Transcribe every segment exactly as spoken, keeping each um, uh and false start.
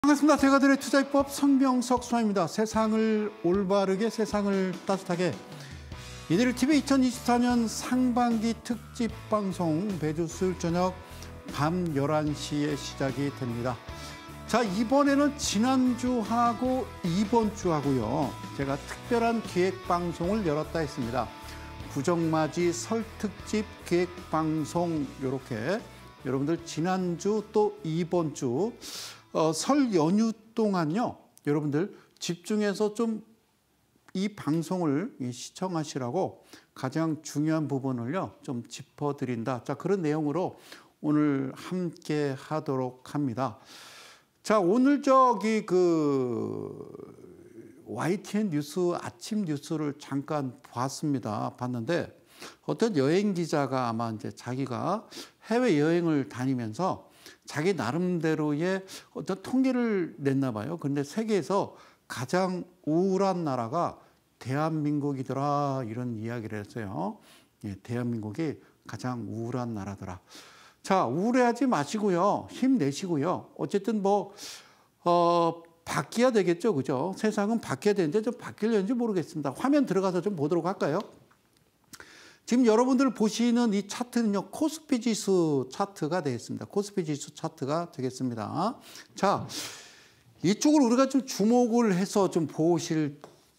반갑습니다. 대가들의 투자입법 성명석 수사입니다. 세상을 올바르게, 세상을 따뜻하게. 이데일 티비 이천이십사 년 상반기 특집 방송 매주 수요일 저녁 밤 열한 시에 시작이 됩니다. 자, 이번에는 지난주하고 이번 주하고요, 제가 특별한 기획 방송을 열었다 했습니다. 부정맞이 설 특집 기획 방송, 이렇게 여러분들 지난주 또 이번 주 어, 설 연휴 동안요, 여러분들 집중해서 좀 이 방송을 시청하시라고 가장 중요한 부분을요 좀 짚어드린다. 자, 그런 내용으로 오늘 함께 하도록 합니다. 자, 오늘 저기 그 와이티엔 뉴스 아침 뉴스를 잠깐 봤습니다. 봤는데 어떤 여행 기자가 아마 이제 자기가 해외 여행을 다니면서 자기 나름대로의 어떤 통계를 냈나 봐요. 그런데 세계에서 가장 우울한 나라가 대한민국이더라, 이런 이야기를 했어요. 예, 대한민국이 가장 우울한 나라더라. 자, 우울해하지 마시고요, 힘내시고요. 어쨌든 뭐 어, 바뀌어야 되겠죠, 그죠? 세상은 바뀌어야 되는데 좀 바뀌려는지 모르겠습니다. 화면 들어가서 좀 보도록 할까요? 지금 여러분들 보시는 이 차트는요, 코스피 지수 차트가 되겠습니다. 코스피 지수 차트가 되겠습니다. 자, 이쪽을 우리가 좀 주목을 해서 좀 보실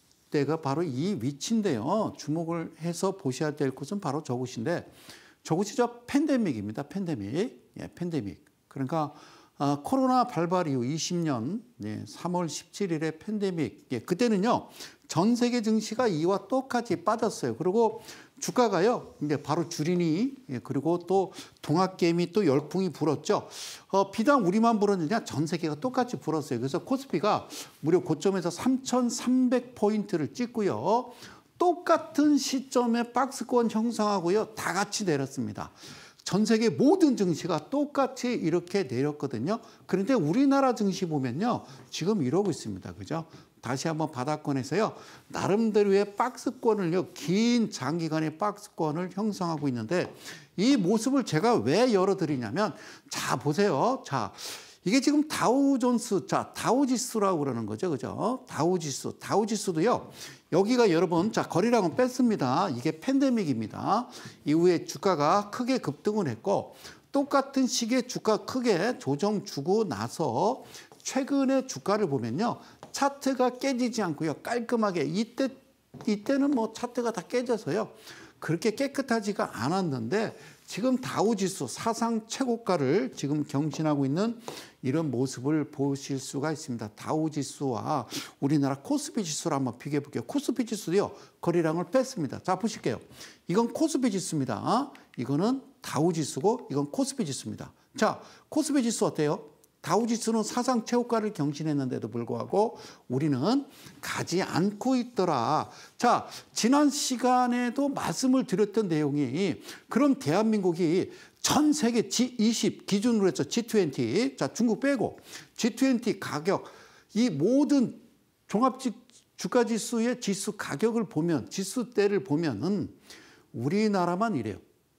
때가 바로 이 위치인데요. 주목을 해서 보셔야 될 곳은 바로 저곳인데, 저곳이 저 팬데믹입니다. 팬데믹. 예, 팬데믹. 그러니까 아, 코로나 발발 이후 이십 년 예, 삼월 십칠일에 팬데믹. 예, 그때는요, 전 세계 증시가 이와 똑같이 빠졌어요. 그리고 주가가요, 이제 바로 줄이니, 예, 그리고 또 동학개미 또 열풍이 불었죠. 어, 비단 우리만 불었느냐? 전 세계가 똑같이 불었어요. 그래서 코스피가 무려 고점에서 삼천삼백 포인트를 찍고요, 똑같은 시점에 박스권 형성하고요, 다 같이 내렸습니다. 전 세계 모든 증시가 똑같이 이렇게 내렸거든요. 그런데 우리나라 증시 보면요, 지금 이러고 있습니다. 그죠? 다시 한번 바닥권에서요, 나름대로의 박스권을요, 긴 장기간의 박스권을 형성하고 있는데, 이 모습을 제가 왜 열어드리냐면, 자, 보세요. 자, 이게 지금 다우존스, 자, 다우지수라고 그러는 거죠. 그죠? 다우지수. 다우지수도요, 여기가 여러분, 자, 거래량은 뺐습니다. 이게 팬데믹입니다. 이후에 주가가 크게 급등을 했고, 똑같은 시기에 주가 크게 조정 주고 나서 최근에 주가를 보면요, 차트가 깨지지 않고요, 깔끔하게, 이때, 이때는 뭐 차트가 다 깨져서요, 그렇게 깨끗하지가 않았는데, 지금 다우지수 사상 최고가를 지금 경신하고 있는 이런 모습을 보실 수가 있습니다. 다우지수와 우리나라 코스피 지수를 한번 비교해 볼게요. 코스피 지수도요, 거래량을 뺐습니다. 자, 보실게요. 이건 코스피 지수입니다. 이거는 다우지수고, 이건 코스피 지수입니다. 자, 코스피 지수 어때요? 다우지수는 사상 최고가를 경신했는데도 불구하고 우리는 가지 않고 있더라. 자, 지난 시간에도 말씀을 드렸던 내용이, 그럼 대한민국이 전 세계 지 이십 기준으로 해서 지 이십, 자, 중국 빼고 지 이십 가격, 이 모든 종합 주가 지수의 지수 가격을 보면, 지수대를 보면은 우리나라만 이래요.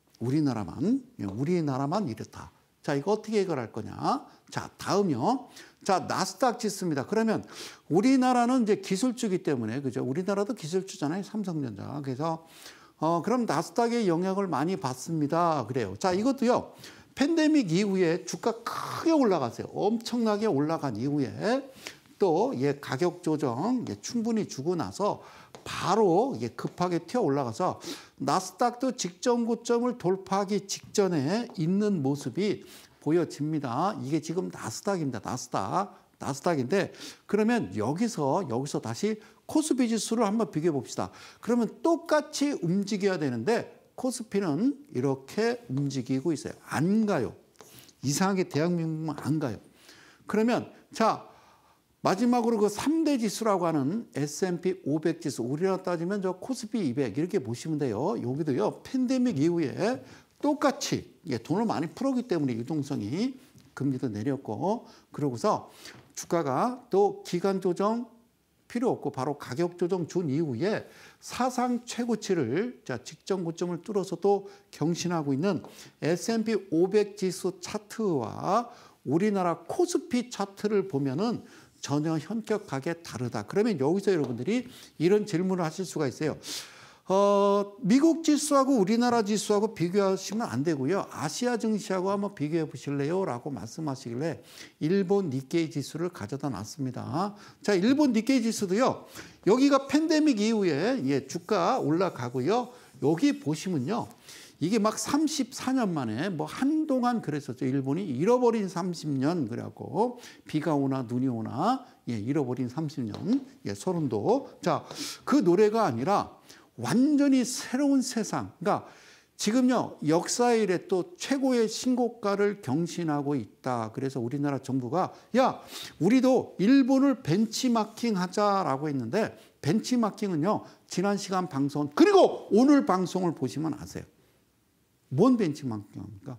우리나라만, 우리나라만 이렇다. 자, 이거 어떻게 해결할 거냐? 자, 다음요. 자, 나스닥 지수입니다. 그러면 우리나라는 이제 기술주기 때문에, 그죠? 우리나라도 기술주잖아요, 삼성전자. 그래서 어, 그럼 나스닥의 영향을 많이 받습니다. 그래요. 자, 이것도요, 팬데믹 이후에 주가 크게 올라갔어요. 엄청나게 올라간 이후에 또 예, 가격 조정 예, 충분히 주고 나서 바로 예, 급하게 튀어 올라가서 나스닥도 직전 고점을 돌파하기 직전에 있는 모습이 보여집니다. 이게 지금 나스닥입니다. 나스닥. 나스닥인데, 그러면 여기서 여기서 다시 코스피 지수를 한번 비교해 봅시다. 그러면 똑같이 움직여야 되는데 코스피는 이렇게 움직이고 있어요. 안 가요. 이상하게 대한민국만 안 가요. 그러면 자, 마지막으로 그 삼 대 지수라고 하는 에스 앤 피 오백 지수, 우리나라 따지면 저 코스피 이백 이렇게 보시면 돼요. 여기도요, 팬데믹 이후에 똑같이 예, 돈을 많이 풀었기 때문에 유동성이, 금리도 내렸고, 그러고서 주가가 또 기간 조정 필요 없고 바로 가격 조정 준 이후에 사상 최고치를, 자, 직전 고점을 뚫어서 또 경신하고 있는 에스 앤 피 오백 지수 차트와 우리나라 코스피 차트를 보면은 전혀 현격하게 다르다. 그러면 여기서 여러분들이 이런 질문을 하실 수가 있어요. 어, 미국 지수하고 우리나라 지수하고 비교하시면 안 되고요. 아시아 증시하고 한번 비교해 보실래요? 라고 말씀하시길래 일본 니케이 지수를 가져다 놨습니다. 자, 일본 니케이 지수도요. 여기가 팬데믹 이후에 예, 주가 올라가고요. 여기 보시면요. 이게 막 삼십사 년 만에 뭐 한동안 그랬었죠. 일본이 잃어버린 삼십 년 그래갖고 비가 오나 눈이 오나 예, 잃어버린 삼십 년 예, 소름도. 자, 그 노래가 아니라 완전히 새로운 세상. 그러니까 지금요 역사 이래 또 최고의 신고가를 경신하고 있다. 그래서 우리나라 정부가 야 우리도 일본을 벤치마킹 하자라고 했는데 벤치마킹은요 지난 시간 방송 그리고 오늘 방송을 보시면 아세요. 뭔 벤치마킹입니까?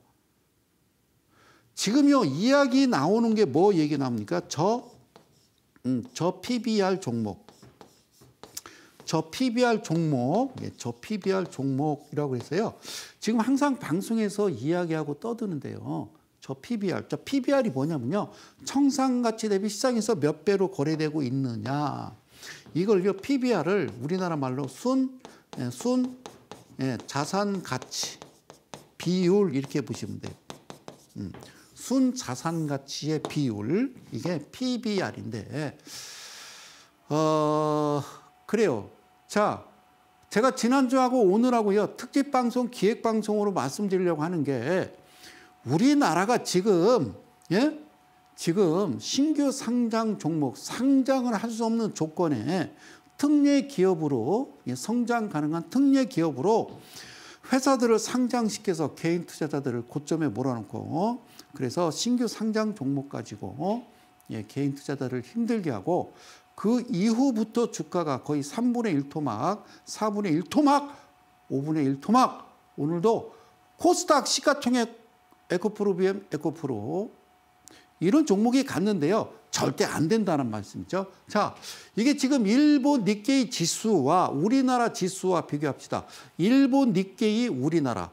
지금요 이야기 나오는 게 뭐 얘기 나옵니까? 저, 음, 저 피비알 종목. 저 피비알 종목, 예, 저 피비알 종목이라고 했어요. 지금 항상 방송에서 이야기하고 떠드는데요. 저 피비알, 저 피비알이 뭐냐면요. 청산가치 대비 시장에서 몇 배로 거래되고 있느냐. 이걸요, 피비알을 우리나라 말로 순, 예, 순 예, 자산가치 비율 이렇게 보시면 돼요. 음, 순 자산가치의 비율, 이게 피비알인데, 어, 그래요. 자, 제가 지난주하고 오늘하고요, 특집방송, 기획방송으로 말씀드리려고 하는 게, 우리나라가 지금, 예? 지금 신규 상장 종목, 상장을 할 수 없는 조건에 특례 기업으로, 예, 성장 가능한 특례 기업으로 회사들을 상장시켜서 개인 투자자들을 고점에 몰아넣고, 그래서 신규 상장 종목 가지고, 예, 개인 투자자들을 힘들게 하고, 그 이후부터 주가가 거의 삼분의 일 토막, 사분의 일 토막, 오분의 일 토막, 오늘도 코스닥 시가총액 에코프로 비엠 에코프로 이런 종목이 갔는데요. 절대 안 된다는 말씀이죠. 자, 이게 지금 일본 니케이 지수와 우리나라 지수와 비교합시다. 일본 니케이 우리나라.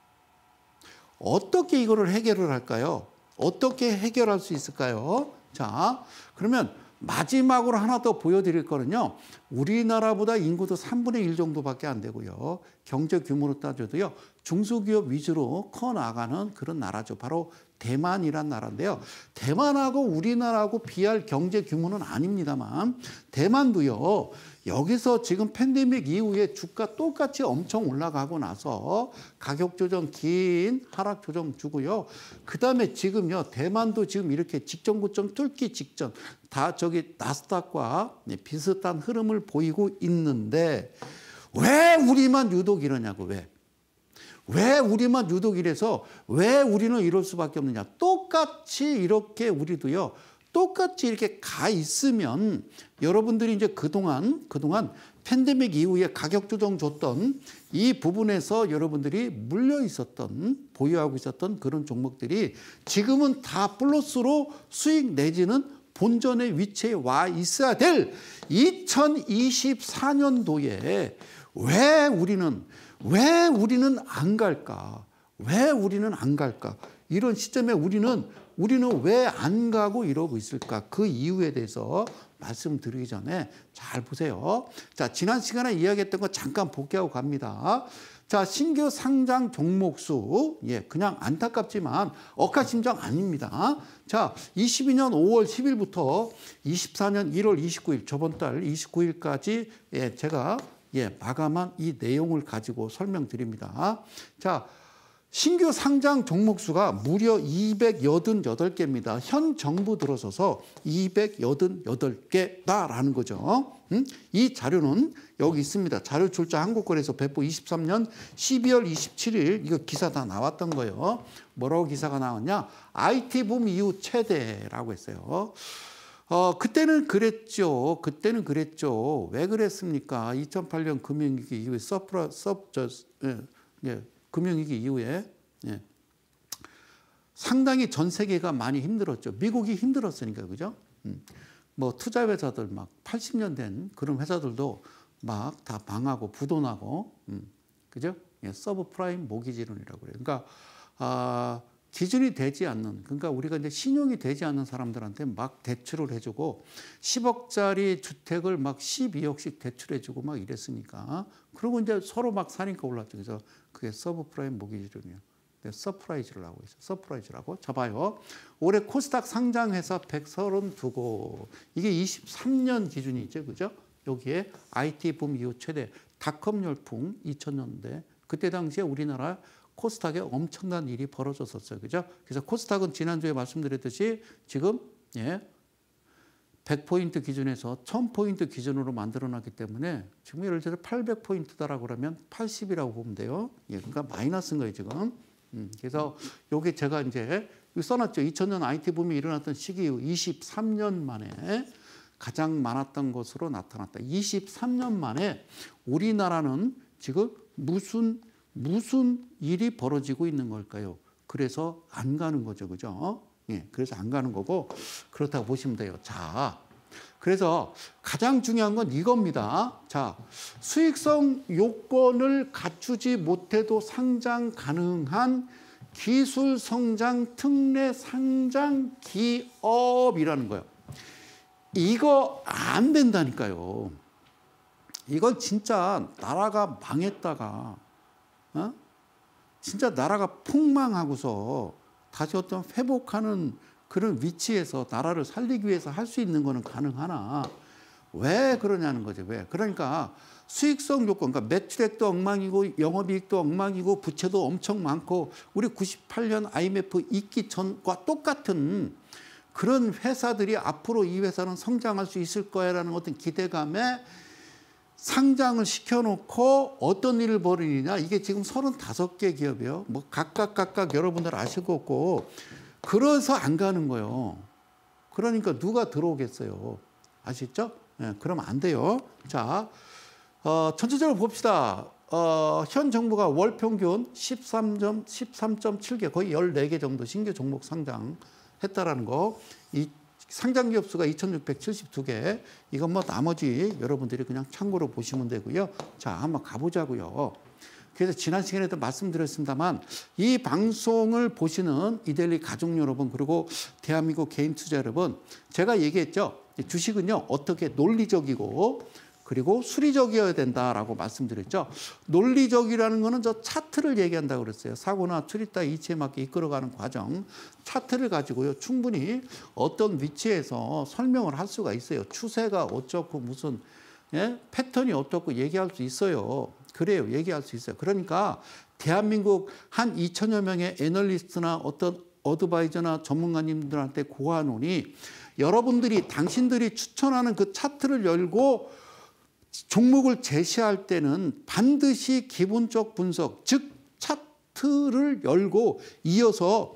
어떻게 이거를 해결을 할까요? 어떻게 해결할 수 있을까요? 자, 그러면 마지막으로 하나 더 보여드릴 거는요. 우리나라보다 인구도 삼분의 일 정도밖에 안 되고요. 경제 규모로 따져도요. 중소기업 위주로 커나가는 그런 나라죠. 바로 대만이란 나라인데요. 대만하고 우리나라하고 비할 경제 규모는 아닙니다만 대만도요. 여기서 지금 팬데믹 이후에 주가 똑같이 엄청 올라가고 나서 가격 조정 긴 하락 조정 주고요. 그다음에 지금요. 대만도 지금 이렇게 직전 고점 뚫기 직전 다 저기 나스닥과 비슷한 흐름을 보이고 있는데 왜 우리만 유독 이러냐고 왜? 왜 우리만 유독 이래서 왜 우리는 이럴 수밖에 없느냐. 똑같이 이렇게 우리도요. 똑같이 이렇게 가 있으면 여러분들이 이제 그동안 그동안 팬데믹 이후에 가격 조정 줬던 이 부분에서 여러분들이 물려 있었던 보유하고 있었던 그런 종목들이 지금은 다 플러스로 수익 내지는 본전의 위치에 와 있어야 될 이천이십사 년도에 왜 우리는 왜 우리는 안 갈까? 왜 우리는 안 갈까? 이런 시점에 우리는 우리는 왜 안 가고 이러고 있을까? 그 이유에 대해서 말씀드리기 전에 잘 보세요. 자, 지난 시간에 이야기했던 거 잠깐 복귀하고 갑니다. 자, 신규 상장 종목 수, 예, 그냥 안타깝지만 억하심장 아닙니다. 자, 이십이 년 오월 십일부터 이십사 년 일월 이십구일, 저번 달 이십구일까지, 예, 제가, 예, 마감한 이 내용을 가지고 설명드립니다. 자, 신규 상장 종목 수가 무려 이백팔십팔 개입니다. 현 정부 들어서서 이백팔십팔 개다라는 거죠. 음? 이 자료는 여기 있습니다. 자료 출자 한국거래소 배포 이십삼 년 십이월 이십칠일 이거 기사 다 나왔던 거예요. 뭐라고 기사가 나왔냐? 아이티 붐 이후 최대라고 했어요. 어, 그때는 그랬죠. 그때는 그랬죠. 왜 그랬습니까? 이천팔 년 금융위기 이후에 서프라, 서, 저, 예, 예, 금융위기 이후에 예. 상당히 전 세계가 많이 힘들었죠. 미국이 힘들었으니까 그죠? 음. 뭐 투자 회사들 막 팔십 년 된 그런 회사들도 막 다 망하고 부도나고 음. 그죠? 예, 서브프라임 모기지론이라고 그래요. 그러니까 아, 기준이 되지 않는, 그러니까 우리가 이제 신용이 되지 않는 사람들한테 막 대출을 해주고 십억짜리 주택을 막 십이억씩 대출해주고 막 이랬으니까, 그리고 이제 서로 막 사니까 올랐죠. 그래서 그게 서브프라임 모기지론이에요. 서프라이즈라고 있어요. 서프라이즈라고. 자 봐요. 올해 코스닥 상장회사 백삼십이 곳. 이게 이십삼 년 기준이죠. 그죠? 여기에 아이티 붐 이후 최대 닷컴 열풍 이천 년대. 그때 당시에 우리나라 코스닥에 엄청난 일이 벌어졌었어요. 그죠? 그래서 코스닥은 지난주에 말씀드렸듯이 지금 예, 백 포인트 기준에서 천 포인트 기준으로 만들어놨기 때문에 지금 예를 들어 팔백 포인트다라고 그러면 팔십이라고 보면 돼요. 예, 그러니까 마이너스인 거예요, 지금. 음, 그래서 요게 제가 이제 써놨죠. 이천 년 아이티 붐이 일어났던 시기 이후 이십삼 년 만에 가장 많았던 것으로 나타났다. 이십삼 년 만에 우리나라는 지금 무슨 무슨 일이 벌어지고 있는 걸까요? 그래서 안 가는 거죠. 그죠? 예, 그래서 안 가는 거고, 그렇다고 보시면 돼요. 자, 그래서 가장 중요한 건 이겁니다. 자, 수익성 요건을 갖추지 못해도 상장 가능한 기술 성장 특례 상장 기업이라는 거예요. 이거 안 된다니까요. 이건 진짜 나라가 망했다가 어? 진짜 나라가 폭망하고서 다시 어떤 회복하는 그런 위치에서 나라를 살리기 위해서 할 수 있는 거는 가능하나 왜 그러냐는 거죠. 왜? 그러니까 수익성 요건, 그러니까 매출액도 엉망이고 영업이익도 엉망이고 부채도 엄청 많고 우리 구십팔 년 아이엠에프 있기 전과 똑같은 그런 회사들이 앞으로 이 회사는 성장할 수 있을 거야라는 어떤 기대감에 상장을 시켜놓고 어떤 일을 벌이느냐. 이게 지금 서른다섯 개 기업이에요. 뭐 각각 각각 여러분들 아실 거 없고 그래서 안 가는 거예요. 그러니까 누가 들어오겠어요. 아시죠? 네, 그러면 안 돼요. 자, 어, 전체적으로 봅시다. 어, 현 정부가 월 평균 십삼 점 칠 개, 거의 열네 개 정도 신규 종목 상장했다라는 거. 이 상장 기업 수가 이천육백칠십이 개. 이건 뭐 나머지 여러분들이 그냥 참고로 보시면 되고요. 자, 한번 가보자고요. 그래서 지난 시간에도 말씀드렸습니다만 이 방송을 보시는 이데일리 가족 여러분, 그리고 대한민국 개인 투자 여러분, 제가 얘기했죠. 주식은요, 어떻게 논리적이고 그리고 수리적이어야 된다라고 말씀드렸죠. 논리적이라는 거는 저 차트를 얘기한다고 그랬어요. 사고나 출입다 이치에 맞게 이끌어가는 과정, 차트를 가지고요, 충분히 어떤 위치에서 설명을 할 수가 있어요. 추세가 어쩌고 무슨 예? 패턴이 어떻고 얘기할 수 있어요. 그래요. 얘기할 수 있어요. 그러니까 대한민국 한 이천여 명의 애널리스트나 어떤 어드바이저나 전문가님들한테 고아노니 여러분들이 당신들이 추천하는 그 차트를 열고 종목을 제시할 때는 반드시 기본적 분석, 즉 차트를 열고 이어서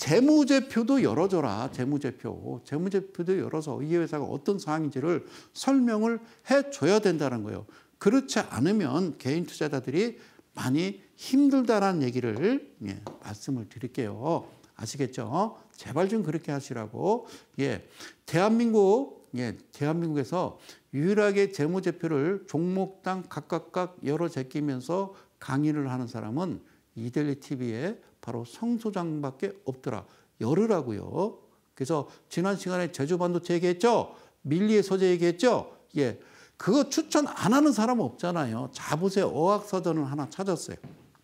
재무제표도 열어줘라. 재무제표. 재무제표도 열어서 이 회사가 어떤 상황인지를 설명을 해줘야 된다는 거예요. 그렇지 않으면 개인 투자자들이 많이 힘들다라는 얘기를 예, 말씀을 드릴게요. 아시겠죠? 제발 좀 그렇게 하시라고. 예, 대한민국, 예, 대한민국에서 유일하게 재무제표를 종목당 각각각 열어 제끼면서 강의를 하는 사람은 이데일리 티비에 바로 성 소장밖에 없더라. 열으라고요. 그래서 지난 시간에 제주반도체 얘기했죠? 밀리의 소재 얘기했죠? 예, 그거 추천 안 하는 사람은 없잖아요. 자 보세요. 어학서전을 하나 찾았어요.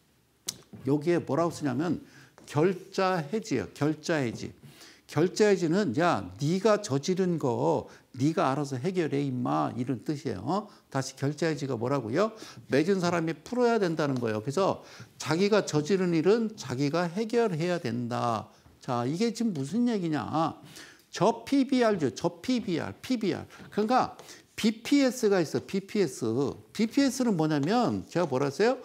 여기에 뭐라고 쓰냐면 결자해지예요. 결자해지. 결자해지는 야 네가 저지른 거 네가 알아서 해결해 임마, 이런 뜻이에요. 다시 결자해지가 뭐라고요? 맺은 사람이 풀어야 된다는 거예요. 그래서 자기가 저지른 일은 자기가 해결해야 된다. 자, 이게 지금 무슨 얘기냐? 저 피비알죠. 저 피비알, 피비알. 그러니까 비피에스가 있어. 비피에스. 비피에스는 뭐냐면 제가 뭐라 했어요?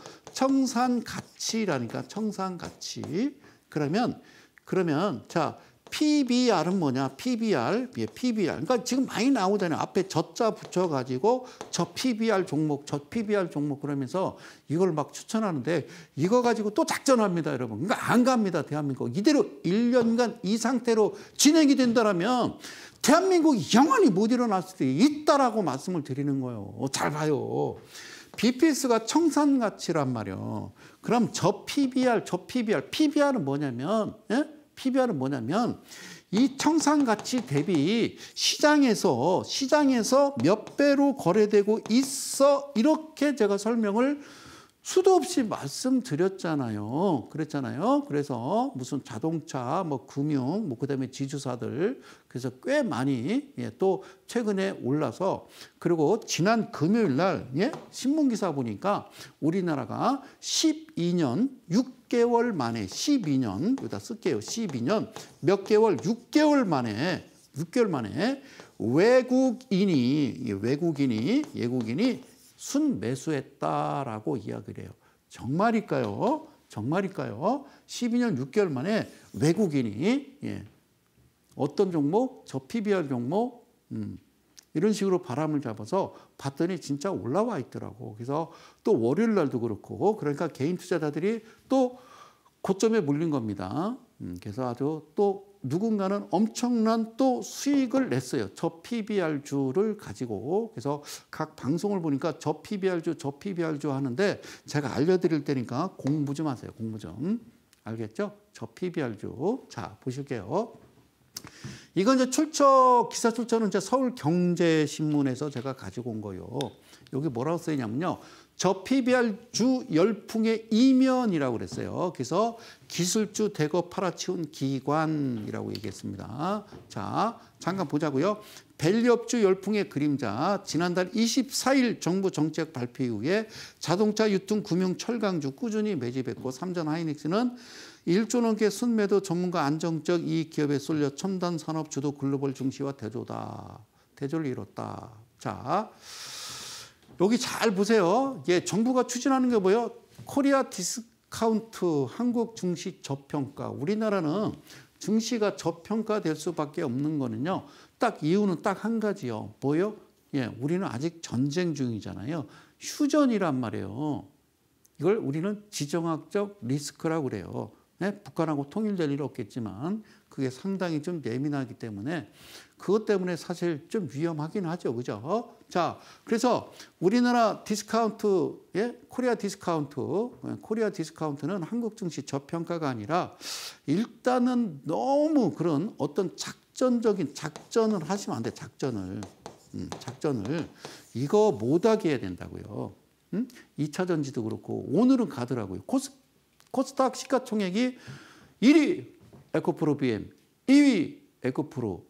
청산가치라니까. 청산가치. 그러면 그러면 자, 피비알은 뭐냐? 피비알. 예, 피비알. 그러니까 지금 많이 나오잖아요. 앞에 저자 붙여가지고 저 피비알 종목, 저 피비알 종목 그러면서 이걸 막 추천하는데 이거 가지고 또 작전합니다, 여러분. 그러니까 안 갑니다, 대한민국. 이대로 일 년간 이 상태로 진행이 된다면 대한민국이 영원히 못 일어날 수도 있다라고 말씀을 드리는 거예요. 잘 봐요. 비피에스가 청산가치란 말이에요. 그럼 저 피비알, 저 피비알. 피비알은 뭐냐면 예? 피비알은 뭐냐면 이 청산가치 대비 시장에서 시장에서 몇 배로 거래되고 있어 이렇게 제가 설명을 수도 없이 말씀드렸잖아요. 그랬잖아요. 그래서 무슨 자동차, 뭐 금융, 뭐 그다음에 지주사들 그래서 꽤 많이 예, 또 최근에 올라서 그리고 지난 금요일 날 예, 신문 기사 보니까 우리나라가 십이 년 육 개월 만에 십이 년 여기다 쓸게요. 십이 년 몇 개월 육 개월 만에 육 개월 만에 외국인이 외국인이 외국인이 순매수했다라고 이야기를 해요. 정말일까요? 정말일까요? 십이 년 육 개월 만에 외국인이 예. 어떤 종목? 저 피비알 종목 음. 이런 식으로 바람을 잡아서 봤더니 진짜 올라와 있더라고. 그래서 또 월요일 날도 그렇고 그러니까 개인 투자자들이 또 고점에 몰린 겁니다. 음. 그래서 아주 또 누군가는 엄청난 또 수익을 냈어요. 저 피비알주를 가지고. 그래서 각 방송을 보니까 저 피비알주, 저 피비알주 하는데 제가 알려드릴 테니까 공부 좀 하세요. 공부 좀. 알겠죠? 저 피비알주. 자, 보실게요. 이건 이제 출처, 기사 출처는 이제 서울경제신문에서 제가 가지고 온 거예요. 여기 뭐라고 써있냐면요. 저 피비알주 열풍의 이면이라고 그랬어요. 그래서 기술주 대거 팔아치운 기관이라고 얘기했습니다. 자, 잠깐 보자고요. 밸류업주 열풍의 그림자. 지난달 이십사 일 정부 정책 발표 이후에 자동차, 유통, 금융, 철강주 꾸준히 매집했고 삼전 하이닉스는 일조 넘게 순매도 전문가 안정적 이익 기업에 쏠려 첨단 산업 주도 글로벌 증시와 대조다. 대조를 이뤘다. 자, 여기 잘 보세요. 예, 정부가 추진하는 게 뭐예요? 코리아 디스카운트, 한국 증시 저평가. 우리나라는 증시가 저평가될 수밖에 없는 거는요. 딱 이유는 딱 한 가지요. 뭐예요? 예, 우리는 아직 전쟁 중이잖아요. 휴전이란 말이에요. 이걸 우리는 지정학적 리스크라고 그래요. 네? 북한하고 통일될 일 없겠지만 그게 상당히 좀 예민하기 때문에 그것 때문에 사실 좀 위험하긴 하죠. 그죠? 자, 그래서 우리나라 디스카운트, 예? 코리아 디스카운트, 코리아 디스카운트는 한국 증시 저평가가 아니라 일단은 너무 그런 어떤 작전적인 작전을 하시면 안 돼. 작전을. 음, 작전을. 이거 못하게 해야 된다고요. 음? 이 차 전지도 그렇고 오늘은 가더라고요. 코스, 코스닥 시가총액이 일 위 에코프로 비엠, 이 위 에코프로.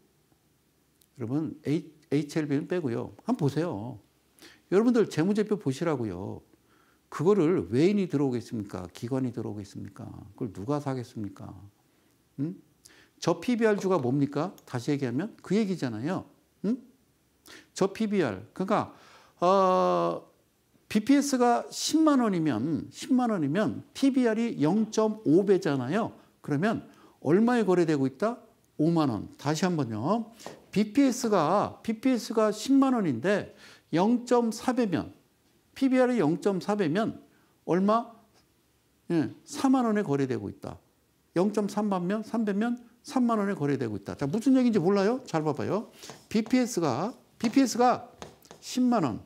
여러분 에이치엘비는 빼고요. 한번 보세요. 여러분들 재무제표 보시라고요. 그거를 외인이 들어오겠습니까? 기관이 들어오겠습니까? 그걸 누가 사겠습니까? 음? 저 피비알주가 뭡니까? 다시 얘기하면 그 얘기잖아요. 음? 저 피비알. 그러니까 어, 비피에스가 십만 원이면 십만 원이면 피비알이 영 점 오 배잖아요. 그러면 얼마에 거래되고 있다? 오만 원. 다시 한번요. 비피에스가 비피에스가 십만 원인데 영 점 사 배면 피비알이 영 점 사 배면 얼마? 예, 사만 원에 거래되고 있다. 영 점 삼 배면 삼 배면 삼만 원에 거래되고 있다. 자, 무슨 얘기인지 몰라요? 잘 봐봐요. 비피에스가 비피에스가 십만 원.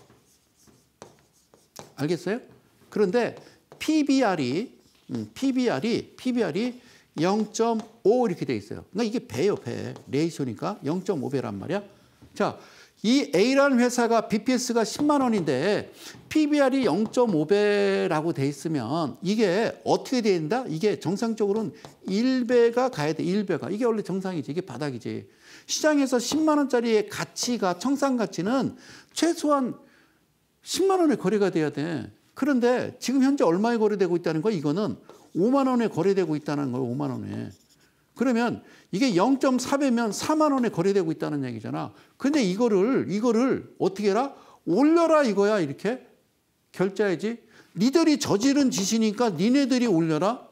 알겠어요? 그런데 피비알이 음, 피비알이 피비알이 영 점 오 이렇게 돼 있어요. 그러니까 이게 배요, 배. 레이쇼니까 영 점 오 배란 말이야. 자, 이 A라는 회사가 비피에스가 십만 원인데 피비알이 영 점 오 배라고 돼 있으면 이게 어떻게 돼야 된다? 이게 정상적으로는 일 배가 가야 돼. 일 배가. 이게 원래 정상이지. 이게 바닥이지. 시장에서 십만 원짜리의 가치가 청산 가치는 최소한 십만 원에 거래가 돼야 돼. 그런데 지금 현재 얼마에 거래되고 있다는 거야? 이거는 오만 원에 거래되고 있다는 거예요. 오만 원에. 그러면 이게 영 점 사 배면 사만 원에 거래되고 있다는 얘기잖아. 근데 이거를 이거를 어떻게 해라? 올려라 이거야. 이렇게 결제해야지. 니들이 저지른 짓이니까 니네들이 올려라.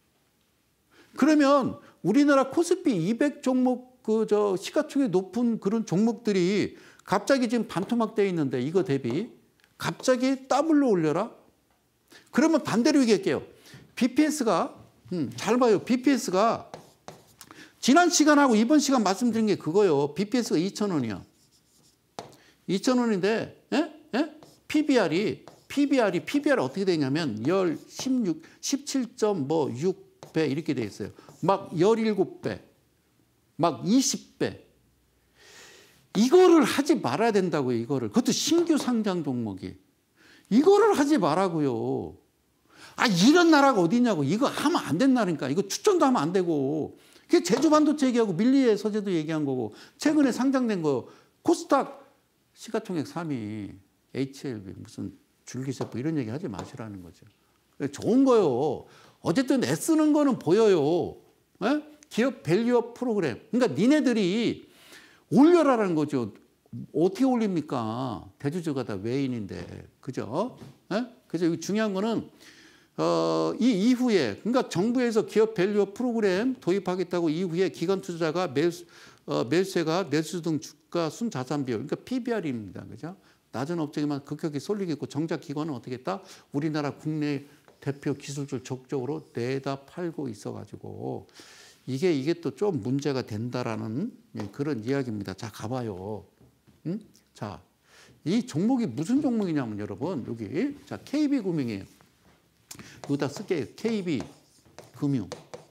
그러면 우리나라 코스피 이백 종목 그 저 시가총액 높은 그런 종목들이 갑자기 지금 반토막 돼 있는데 이거 대비 갑자기 더블로 올려라. 그러면 반대로 얘기할게요. 비피에스가 음, 잘 봐요. 비피에스가 지난 시간하고 이번 시간 말씀드린 게 그거예요. 비피에스가 이천 원이야. 이천 원인데 예? 예? 피비알이 피비알이 피비알이 어떻게 되냐면 십, 십육, 십칠 점 육 배 이렇게 돼 있어요. 막 십칠 배, 막 이십 배. 이거를 하지 말아야 된다고요, 이거를. 그것도 신규 상장 종목이. 이거를 하지 말라고요. 아, 이런 나라가 어디냐고. 이거 하면 안 된다니까. 이거 추천도 하면 안 되고. 그게 제주반도체 얘기하고 밀리의 서재도 얘기한 거고. 최근에 상장된 거 코스닥 시가총액 삼 위 에이치엘비 무슨 줄기세포 이런 얘기 하지 마시라는 거죠. 좋은 거요. 어쨌든 애쓰는 거는 보여요. 에? 기업 밸류업 프로그램. 그러니까 니네들이 올려라라는 거죠. 어떻게 올립니까? 대주주가 다 외인인데. 그죠? 에? 그래서 여기 중요한 거는 어, 이 이후에 그러니까 정부에서 기업 밸류업 프로그램 도입하겠다고 이후에 기관 투자자가 매수, 어, 매수세가 매수 등 주가 순자산 비율 그러니까 피비알입니다. 그죠? 낮은 업종에만 급격히 쏠리겠고 정작 기관은 어떻게 했다? 우리나라 국내 대표 기술주를 적극적으로 내다 팔고 있어가지고 이게 이게 또 좀 문제가 된다라는 그런 이야기입니다. 자, 가봐요. 응? 자, 이 종목이 무슨 종목이냐면 여러분 여기 자 케이비금융이에요. 여기다 쓸게요. 케이비금융.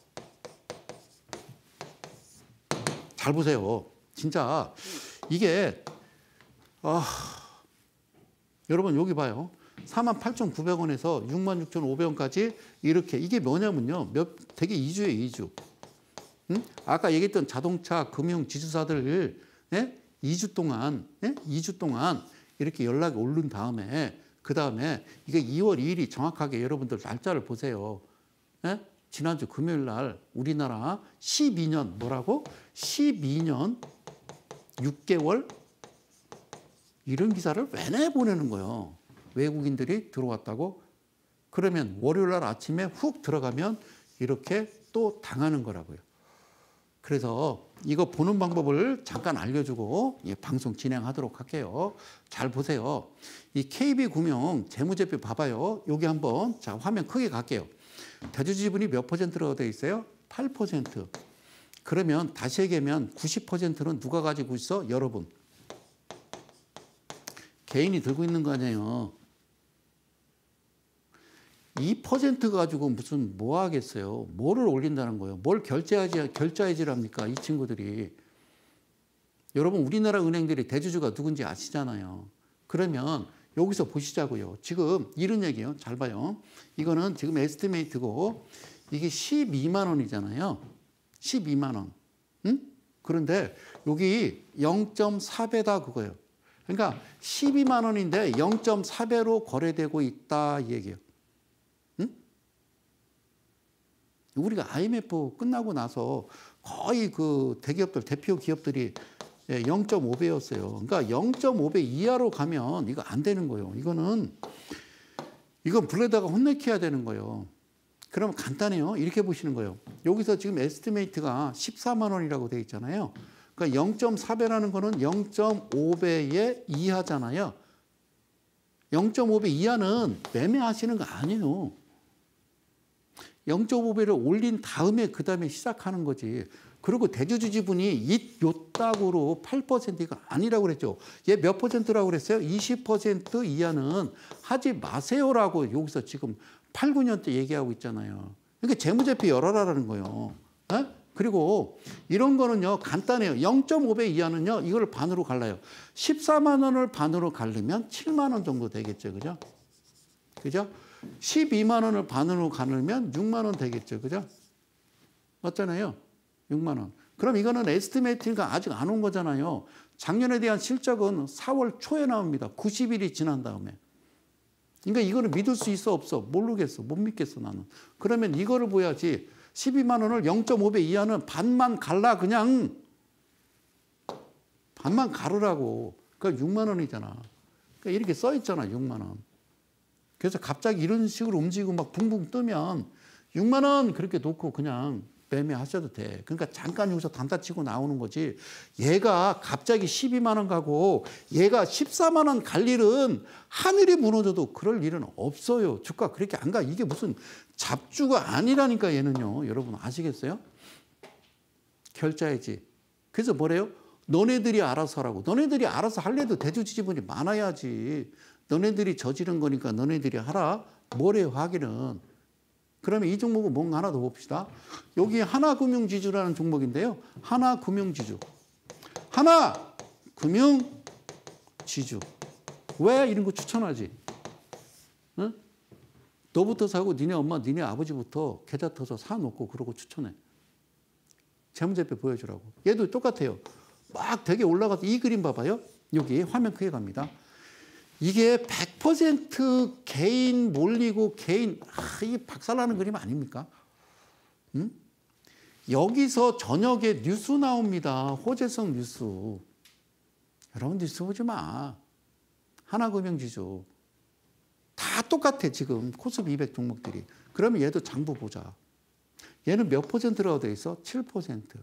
잘 보세요. 진짜 이게 아, 여러분 여기 봐요. 사만 팔천구백 원에서 육만 육천오백 원까지 이렇게 이게 뭐냐면요. 몇 되게 이주예요, 이주. 응? 아까 얘기했던 자동차 금융 지주사들 예? 이 주 동안 예? 이 주 동안 이렇게 연락이 오른 다음에 그 다음에 이게 이월 이일이 정확하게 여러분들 날짜를 보세요. 예? 지난주 금요일 날 우리나라 십이 년 뭐라고? 십이 년 육 개월 이런 기사를 왜 내보내는 거예요. 외국인들이 들어왔다고? 그러면 월요일 날 아침에 훅 들어가면 이렇게 또 당하는 거라고요. 그래서 이거 보는 방법을 잠깐 알려주고 예, 방송 진행하도록 할게요. 잘 보세요. 이 케이비금융 재무제표 봐봐요. 여기 한번 자 화면 크게 갈게요. 대주 지분이 몇 퍼센트로 되어 있어요? 팔 퍼센트. 그러면 다시 얘기하면 구십 퍼센트는 누가 가지고 있어? 여러분. 개인이 들고 있는 거 아니에요. 이 퍼센트 가지고 무슨 뭐 하겠어요? 뭐를 올린다는 거예요? 뭘 결제하지, 결제해지랍니까? 이 친구들이. 여러분, 우리나라 은행들이 대주주가 누군지 아시잖아요. 그러면 여기서 보시자고요. 지금 이런 얘기예요. 잘 봐요. 이거는 지금 에스티메이트고 이게 십이만 원이잖아요. 십이만 원. 응? 그런데 여기 영 점 사 배다 그거예요. 그러니까 십이만 원인데 영 점 사 배로 거래되고 있다 이 얘기예요. 우리가 아이엠에프 끝나고 나서 거의 그 대기업들, 대표 기업들이 영 점 오 배였어요. 그러니까 영 점 오 배 이하로 가면 이거 안 되는 거예요. 이거는, 이건 블레다가 혼내켜야 되는 거예요. 그러면 간단해요. 이렇게 보시는 거예요. 여기서 지금 에스티메이트가 십사만 원이라고 되어 있잖아요. 그러니까 영 점 사 배라는 거는 영 점 오 배의 이하잖아요. 영 점 오 배 이하는 매매하시는 거 아니에요. 영 점 오 배를 올린 다음에 그 다음에 시작하는 거지. 그리고 대주주 지분이 이 요따구로 팔 퍼센트가 아니라고 그랬죠. 얘 몇 퍼센트라고 그랬어요? 이십 퍼센트 이하는 하지 마세요라고 여기서 지금 팔, 구 년째 얘기하고 있잖아요. 그러니까 재무제표 열어라라는 거예요. 에? 그리고 이런 거는요 간단해요. 영 점 오 배 이하는요 이걸 반으로 갈라요. 십사만 원을 반으로 갈르면 칠만 원 정도 되겠죠. 그죠? 그죠? 십이만 원을 반으로 가르면 육만 원 되겠죠. 그죠? 맞잖아요. 육만 원. 그럼 이거는 에스티메이트가 아직 안 온 거잖아요. 작년에 대한 실적은 사월 초에 나옵니다. 구십 일이 지난 다음에. 그러니까 이거는 믿을 수 있어 없어? 모르겠어. 못 믿겠어 나는. 그러면 이거를 보야지. 십이만 원을 영 점 오 배 이하는 반만 갈라 그냥. 반만 가르라고. 그러니까 육만 원이잖아. 그러니까 이렇게 써 있잖아. 육만 원. 그래서 갑자기 이런 식으로 움직이고 막 붕붕 뜨면 육만 원 그렇게 놓고 그냥 매매하셔도 돼. 그러니까 잠깐 여기서 단타 치고 나오는 거지. 얘가 갑자기 십이만 원 가고 얘가 십사만 원 갈 일은 하늘이 무너져도 그럴 일은 없어요. 주가 그렇게 안 가. 이게 무슨 잡주가 아니라니까 얘는요. 여러분 아시겠어요? 결제해야지. 그래서 뭐래요? 너네들이 알아서 하라고. 너네들이 알아서 할래도 대주주 지분이 많아야지. 너네들이 저지른 거니까 너네들이 하라. 뭐래요 하기는. 그러면 이 종목은 뭔가 하나 더 봅시다. 여기 하나금융지주라는 종목인데요. 하나금융지주. 하나금융지주. 왜 이런 거 추천하지? 응? 너부터 사고 니네 엄마, 니네 아버지부터 계좌 터서 사놓고 그러고 추천해. 재무제표 보여주라고. 얘도 똑같아요. 막 되게 올라가서 이 그림 봐봐요. 여기 화면 크게 갑니다. 이게 백 퍼센트 개인 몰리고 개인, 아, 이게 박살나는 그림 아닙니까? 응? 여기서 저녁에 뉴스 나옵니다. 호재성 뉴스. 여러분 뉴스 보지 마. 하나금융지주. 다 똑같아 지금 코스피 이백 종목들이. 그러면 얘도 장부 보자. 얘는 몇 퍼센트라고 돼 있어? 칠 퍼센트.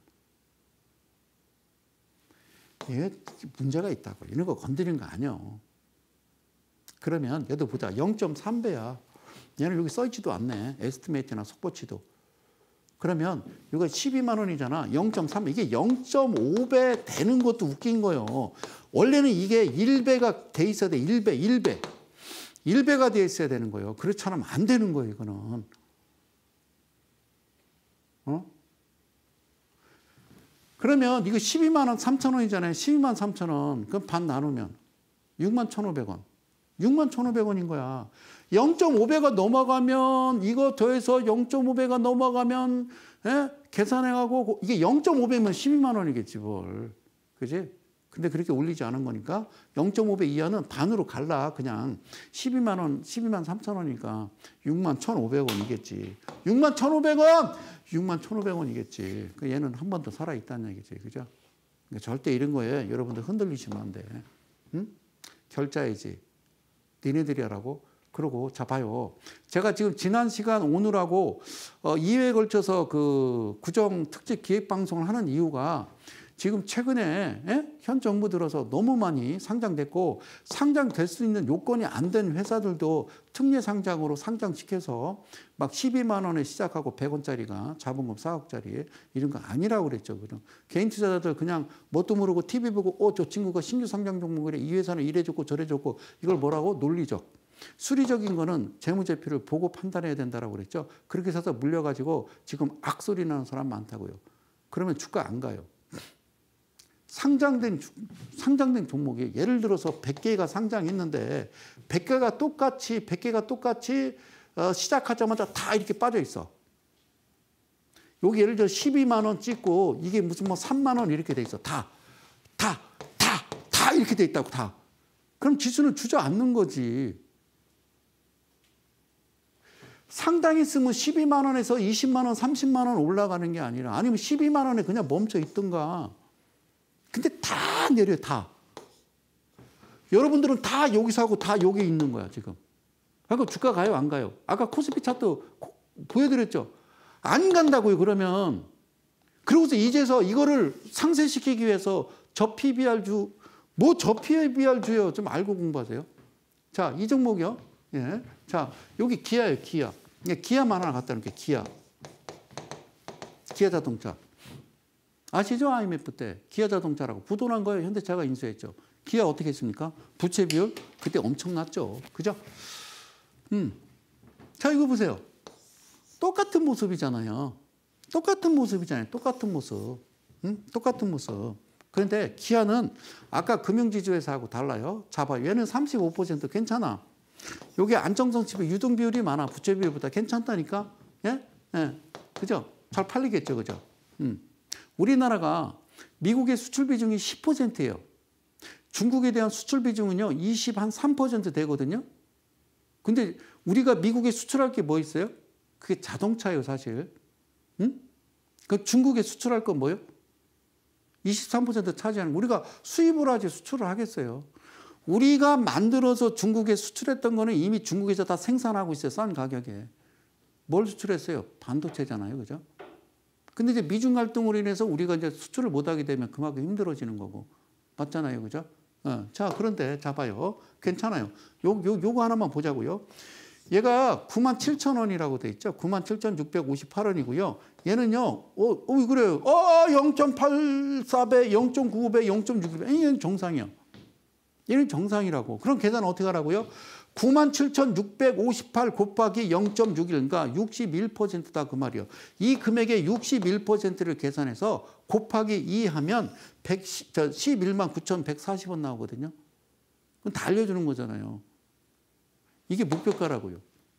얘 문제가 있다고. 이런 거 건드리는 거 아니야. 그러면 얘도 보자. 영 점 삼 배야. 얘는 여기 써있지도 않네. 에스티메이트나 속보치도. 그러면 이거 십이만 원이잖아. 영 점 삼 배. 이게 영 점 오 배 되는 것도 웃긴 거예요. 원래는 이게 일 배가 돼 있어야 돼. 일 배, 일 배. 일 배가 돼 있어야 되는 거예요. 그렇지 않으면 안 되는 거예요. 이거는. 어? 그러면 이거 십이만 원 삼천 원이잖아요. 십이만 삼천 원. 그럼 반 나누면 육만 천오백 원. 육만 천오백 원인 거야. 영 점 오 배가 넘어가면 이거 더해서 영 점 오 배가 넘어가면 예? 계산해가고 이게 영 점 오 배면 십이만 원이겠지 뭘. 그지? 근데 그렇게 올리지 않은 거니까 영 점 오 배 이하는 반으로 갈라. 그냥 십이만 원, 십이만 삼천 원이니까 육만 천오백 원이겠지. 육만 천오백 원! 육만 천오백 원이겠지. 얘는 한 번 더 살아있다는 얘기지. 그죠? 그러니까 절대 이런 거에 여러분들 흔들리시면 안 돼. 응? 결자이지. 니네들이 하라고? 그러고, 자, 봐요. 제가 지금 지난 시간 오늘하고 어, 이 회에 걸쳐서 그 구정 특집 기획방송을 하는 이유가 지금 최근에 예? 현 정부 들어서 너무 많이 상장됐고 상장될 수 있는 요건이 안 된 회사들도 특례 상장으로 상장시켜서 막 십이만 원에 시작하고 백 원짜리가 자본금 사억짜리 이런 거 아니라고 그랬죠. 그럼 개인 투자자들 그냥 뭣도 모르고 티비 보고 어, 저 친구가 신규 상장 종목이래. 이 회사는 이래줬고 저래줬고 이걸 뭐라고? 논리적. 수리적인 거는 재무제표를 보고 판단해야 된다고 그랬죠. 그렇게 해서 물려가지고 지금 악소리 나는 사람 많다고요. 그러면 주가 안 가요. 상장된, 상장된 종목이 예를 들어서 백 개가 상장했는데 백 개가 똑같이, 백 개가 똑같이 어, 시작하자마자 다 이렇게 빠져 있어. 여기 예를 들어 십이만 원 찍고 이게 무슨 뭐 삼만 원 이렇게 돼 있어. 다, 다, 다, 다 이렇게 돼 있다고 다. 그럼 지수는 주저앉는 거지. 상당했으면 십이만 원에서 이십만 원, 삼십만 원 올라가는 게 아니라 아니면 십이만 원에 그냥 멈춰 있든가. 근데 다 내려요, 다. 여러분들은 다 여기서 하고 다 여기 있는 거야, 지금. 그러니까 주가 가요, 안 가요? 아까 코스피 차트 보여드렸죠? 안 간다고요, 그러면. 그러고서 이제서 이거를 상쇄시키기 위해서 저 피비알주, 뭐 저 피비알주요? 좀 알고 공부하세요. 자, 이 종목이요. 예. 자, 여기 기아예요, 기아. 기아만 하나 갖다 놓을게요, 기아. 기아 자동차. 아시죠? 아이엠에프 때 기아자동차라고 부도난 거예요. 현대차가 인수했죠. 기아 어떻게 했습니까? 부채 비율 그때 엄청났죠. 그죠? 음. 자, 이거 보세요. 똑같은 모습이잖아요. 똑같은 모습이잖아요. 똑같은 모습. 음? 똑같은 모습. 그런데 기아는 아까 금융지주 회사하고 달라요. 자, 봐. 얘는 삼십오 퍼센트 괜찮아. 여기 안정성 칩의 유동 비율이 많아. 부채 비율보다 괜찮다니까. 예? 예. 그죠? 잘 팔리겠죠. 그죠? 음. 우리나라가 미국의 수출 비중이 십 퍼센트예요. 중국에 대한 수출 비중은요, 이십삼 퍼센트 되거든요. 근데 우리가 미국에 수출할 게 뭐 있어요? 그게 자동차예요, 사실. 응? 그 중국에 수출할 건 뭐예요? 이십삼 퍼센트 차지하는, 우리가 수입을 하지 수출을 하겠어요. 우리가 만들어서 중국에 수출했던 거는 이미 중국에서 다 생산하고 있어요, 싼 가격에. 뭘 수출했어요? 반도체잖아요, 그죠? 근데 이제 미중 갈등으로 인해서 우리가 이제 수출을 못하게 되면 그만큼 힘들어지는 거고. 맞잖아요. 그죠? 어. 자, 그런데 잡아요. 괜찮아요. 요, 요, 요거 하나만 보자고요. 얘가 구만 칠천 원이라고 돼 있죠. 구만 칠천육백오십팔 원이고요. 얘는요, 어, 어, 그래요. 어, 영 점 팔사 배, 영 점 구오 배, 영 점 육일 배. 이게 정상이야. 얘는 정상이라고. 그럼 계산 어떻게 하라고요? 구만 칠천육백오십팔 곱하기 영 점 육일, 그러니까 육십일 퍼센트다 그 말이요. 이 금액의 육십일 퍼센트를 계산해서 곱하기 이 하면 십일만 구천백사십 원 나오거든요. 그건 다 알려주는 거잖아요. 이게 목표가라고요.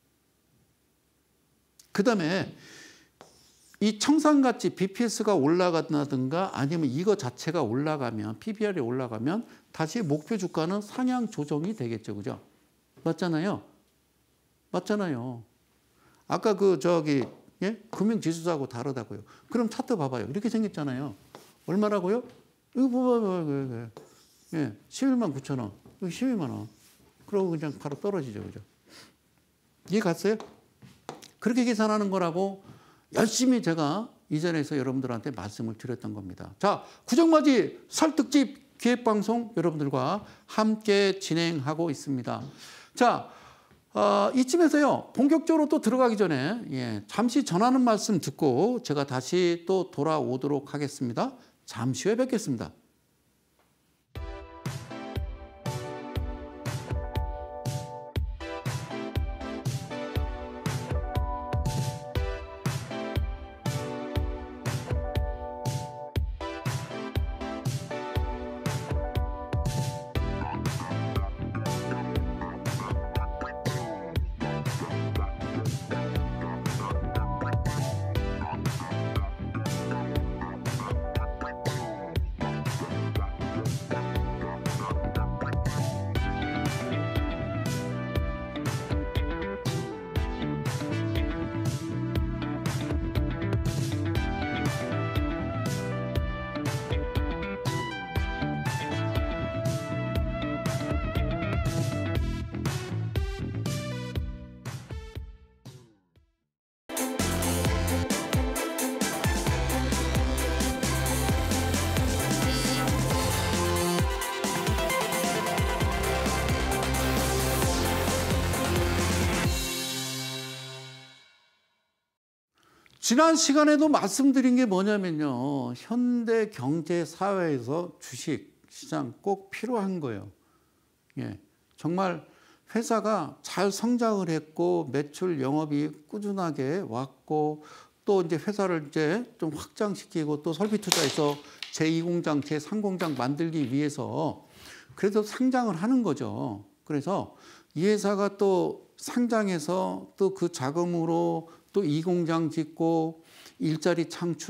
그 다음에 이 청산가치 비피에스가 올라간다든가 아니면 이거 자체가 올라가면, 피비알이 올라가면 다시 목표 주가는 상향 조정이 되겠죠. 그죠? 맞잖아요. 맞잖아요. 아까 그 저기 예? 금융지수하고 다르다고요. 그럼 차트 봐봐요. 이렇게 생겼잖아요. 얼마라고요? 이거 봐봐요. 예, 십일만 구천 원. 여기 십이만 원. 그러고 그냥 바로 떨어지죠. 그죠? 이해 갔어요? 그렇게 계산하는 거라고 열심히 제가 이전에서 여러분들한테 말씀을 드렸던 겁니다. 자, 구정맞이 설특집 기획방송 여러분들과 함께 진행하고 있습니다. 자, 어, 이쯤에서요, 본격적으로 또 들어가기 전에, 예, 잠시 전하는 말씀 듣고 제가 다시 또 돌아오도록 하겠습니다. 잠시 후에 뵙겠습니다. 지난 시간에도 말씀드린 게 뭐냐면요. 현대 경제 사회에서 주식 시장 꼭 필요한 거예요. 예, 정말 회사가 잘 성장을 했고 매출 영업이 꾸준하게 왔고 또 이제 회사를 이제 좀 확장시키고 또 설비 투자해서 제이 공장, 제삼 공장 만들기 위해서 그래도 상장을 하는 거죠. 그래서 이 회사가 또 상장해서 또 그 자금으로 또 이 공장 짓고 일자리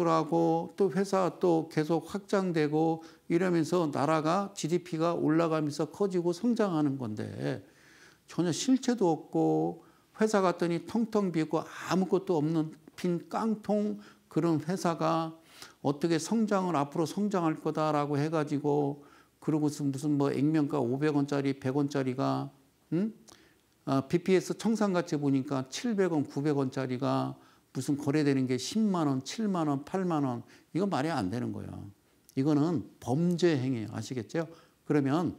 창출하고 또 회사 또 계속 확장되고 이러면서 나라가 지디피가 올라가면서 커지고 성장하는 건데 전혀 실체도 없고 회사 갔더니 텅텅 비고 아무것도 없는 빈 깡통 그런 회사가 어떻게 성장을 앞으로 성장할 거다라고 해가지고 그러고서 무슨 뭐 액면가 오백 원짜리 백 원짜리가 응? 아, 비피에스 청산가치 보니까 칠백 원, 구백 원짜리가 무슨 거래되는 게 십만 원, 칠만 원, 팔만 원 이거 말이 안 되는 거예요. 이거는 범죄 행위예요. 아시겠죠? 그러면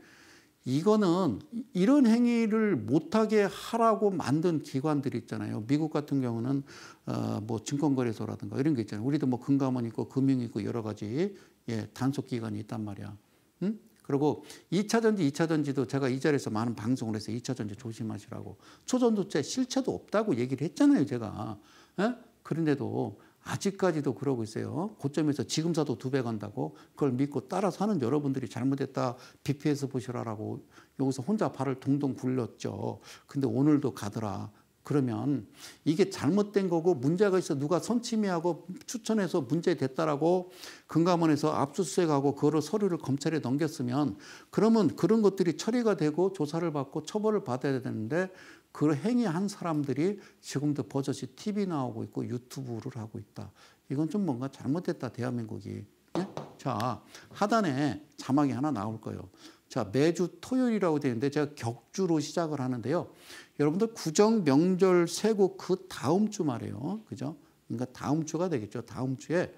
이거는 이런 행위를 못하게 하라고 만든 기관들이 있잖아요. 미국 같은 경우는 어, 뭐 증권거래소라든가 이런 게 있잖아요. 우리도 뭐 금감원 있고 금융 있고 여러 가지 예, 단속 기관이 있단 말이야. 응? 그리고 이 차 전지, 이 차 전지도 제가 이 자리에서 많은 방송을 해서 이 차 전지 조심하시라고. 초전도체 실체도 없다고 얘기를 했잖아요, 제가. 에? 그런데도 아직까지도 그러고 있어요. 고점에서 지금 사도 두 배 간다고 그걸 믿고 따라 사는 여러분들이 잘못했다. 비피에스 보시라라고 여기서 혼자 발을 동동 굴렸죠. 근데 오늘도 가더라. 그러면 이게 잘못된 거고 문제가 있어 누가 선침해하고 추천해서 문제됐다라고 금감원에서 압수수색하고 그거를 서류를 검찰에 넘겼으면 그러면 그런 것들이 처리가 되고 조사를 받고 처벌을 받아야 되는데 그 행위한 사람들이 지금도 버젓이 티비 나오고 있고 유튜브를 하고 있다. 이건 좀 뭔가 잘못됐다 대한민국이. 예? 자, 하단에 자막이 하나 나올 거예요. 자, 매주 토요일이라고 되어 있는데 제가 격주로 시작을 하는데요. 여러분들 구정 명절 세고 그 다음 주 말이에요. 그죠? 그러니까 다음 주가 되겠죠. 다음 주에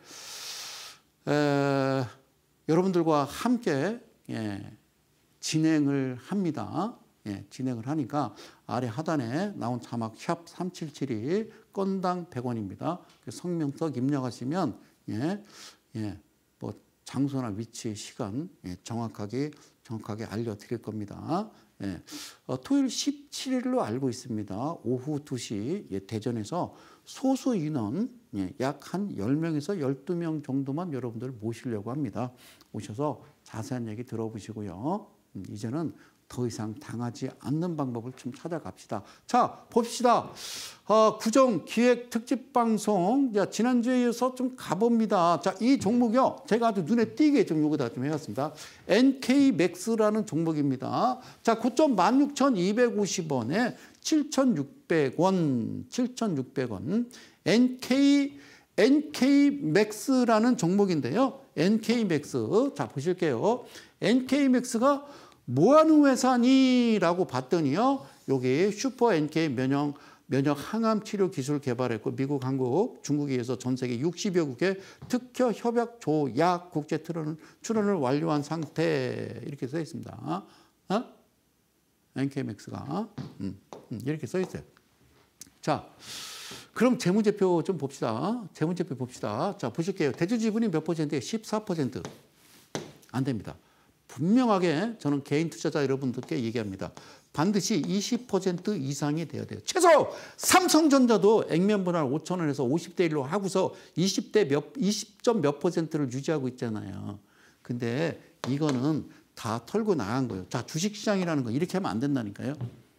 에, 여러분들과 함께 예, 진행을 합니다. 예, 진행을 하니까 아래 하단에 나온 자막 샵 삼칠칠이 건당 백 원입니다. 성명석 입력하시면 예, 예, 뭐 장소나 위치, 시간 예, 정확하게 정확하게 알려드릴 겁니다. 예. 어, 토요일 십칠 일로 알고 있습니다. 오후 두 시 예, 대전에서 소수 인원 예, 약 한 열 명에서 열두 명 정도만 여러분들 모시려고 합니다. 오셔서 자세한 얘기 들어보시고요. 음, 이제는 더 이상 당하지 않는 방법을 좀 찾아갑시다. 자, 봅시다. 어, 구정 기획 특집 방송. 자, 지난주에 이어서 좀 가봅니다. 자, 이 종목이요. 제가 아주 눈에 띄게 좀 요거다 좀 해왔습니다. 엔케이맥스라는 종목입니다. 자, 고점 만 육천이백오십 원에 칠천육백 원, 칠천육백 원. 엔케이, 엔케이맥스라는 종목인데요. 엔케이맥스. 자, 보실게요. 엔케이맥스가 뭐 하는 회사니라고 봤더니요. 여기 슈퍼 엔케이 면역 면역 항암 치료 기술 개발했고 미국, 한국, 중국에 의해서 전 세계 육십여 국의 특허 협약 조약 국제 출원을, 출원을 완료한 상태 이렇게 써 있습니다. 어? 엔케이맥스가 음, 음, 이렇게 써 있어요. 자, 그럼 재무제표 좀 봅시다. 재무제표 봅시다. 자, 보실게요. 대주지분이 몇 퍼센트예요? 십사 퍼센트. 안 됩니다. 분명하게 저는 개인 투자자 여러분들께 얘기합니다. 반드시 이십 퍼센트 이상이 돼야 돼요. 최소 삼성전자도 액면 분할 오천 원에서 오십 대 일로 하고서 이십 대 몇, 이십 점 몇 퍼센트를 유지하고 있잖아요. 근데 이거는 다 털고 나간 거예요. 자, 주식시장이라는 거 이렇게 하면 안 된다니까요.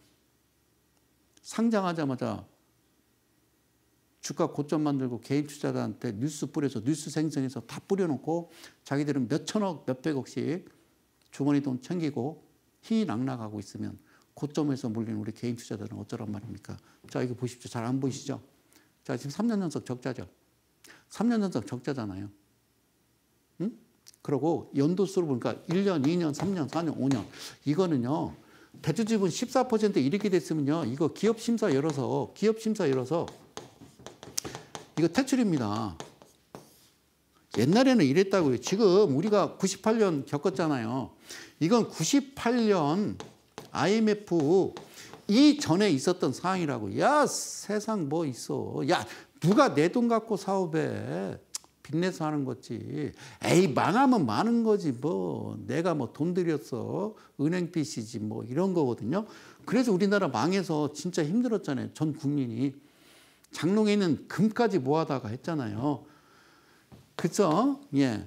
상장하자마자 주가 고점 만들고 개인 투자자한테 뉴스 뿌려서 뉴스 생성해서 다 뿌려놓고 자기들은 몇천억 몇백억씩 주머니 돈 챙기고 희낙락하고 있으면 고점에서 물린 우리 개인 투자자들은 어쩌란 말입니까? 자, 이거 보십시오. 잘 안 보이시죠? 자, 지금 삼 년 연속 적자죠. 삼 년 연속 적자잖아요. 응? 그리고 연도수로 보니까 일 년, 이 년, 삼 년, 사 년, 오 년. 이거는요. 대주지분 십사 퍼센트 이렇게 됐으면요. 이거 기업 심사 열어서 기업 심사 열어서 이거 퇴출입니다. 옛날에는 이랬다고요. 지금 우리가 구십팔 년 겪었잖아요. 이건 구십팔 년 아이엠에프 이전에 있었던 상황이라고. 야, 세상 뭐 있어. 야, 누가 내 돈 갖고 사업해. 빚내서 하는 거지. 에이, 망하면 많은 거지 뭐. 내가 뭐 돈 들였어. 은행 빚이지 뭐 이런 거거든요. 그래서 우리나라 망해서 진짜 힘들었잖아요. 전 국민이. 장롱에 있는 금까지 모아다가 했잖아요. 그죠? 예.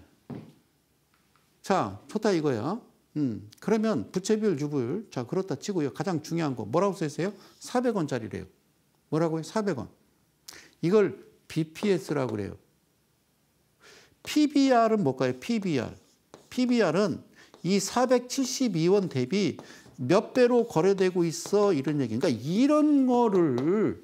자, 좋다 이거야. 음, 그러면 부채 비율 유불. 자, 그렇다 치고요. 가장 중요한 거 뭐라고 써 있어요? 사백 원짜리래요. 뭐라고요? 사백 원. 이걸 비피에스라고 그래요. 피비알은 뭘까요? 피비알. 피비알은 이 사백칠십이 원 대비 몇 배로 거래되고 있어 이런 얘기. 그러니까 이런 거를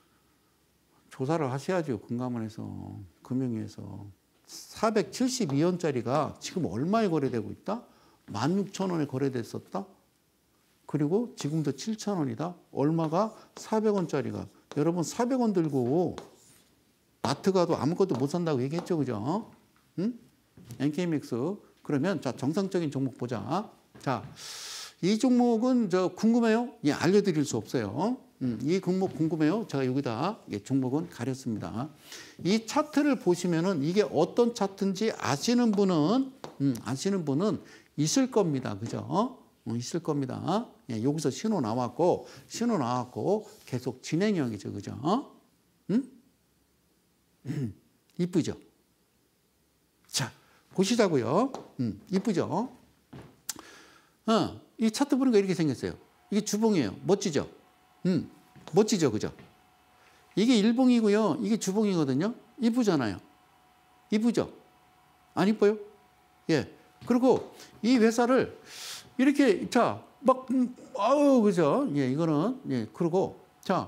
조사를 하셔야죠. 금감원에서, 금융위에서. 사백칠십이 원짜리가 지금 얼마에 거래되고 있다? 만 육천 원에 거래됐었다? 그리고 지금도 칠천 원이다? 얼마가? 사백 원짜리가. 여러분 사백 원 들고 마트 가도 아무것도 못 산다고 얘기했죠. 그죠? 응? 엔케이맥스. 그러면 자, 정상적인 종목 보자. 자, 이 종목은 저 궁금해요? 예, 알려드릴 수 없어요. 음, 이 종목 궁금해요? 제가 여기다 예, 종목은 가렸습니다. 이 차트를 보시면은 이게 어떤 차트인지 아시는 분은 음, 아시는 분은 있을 겁니다. 그죠? 어, 있을 겁니다. 예, 여기서 신호 나왔고 신호 나왔고 계속 진행형이죠. 그죠? 음? 음, 이쁘죠? 자, 보시자고요. 음, 이쁘죠? 어, 이 차트 보니까 이렇게 생겼어요. 이게 주봉이에요. 멋지죠? 음, 멋지죠? 그죠? 이게 일봉이고요. 이게 주봉이거든요. 이쁘잖아요. 이쁘죠? 안 이뻐요? 예. 그리고 이 회사를 이렇게, 자, 막, 음, 아우, 그죠? 예, 이거는, 예, 그리고, 자,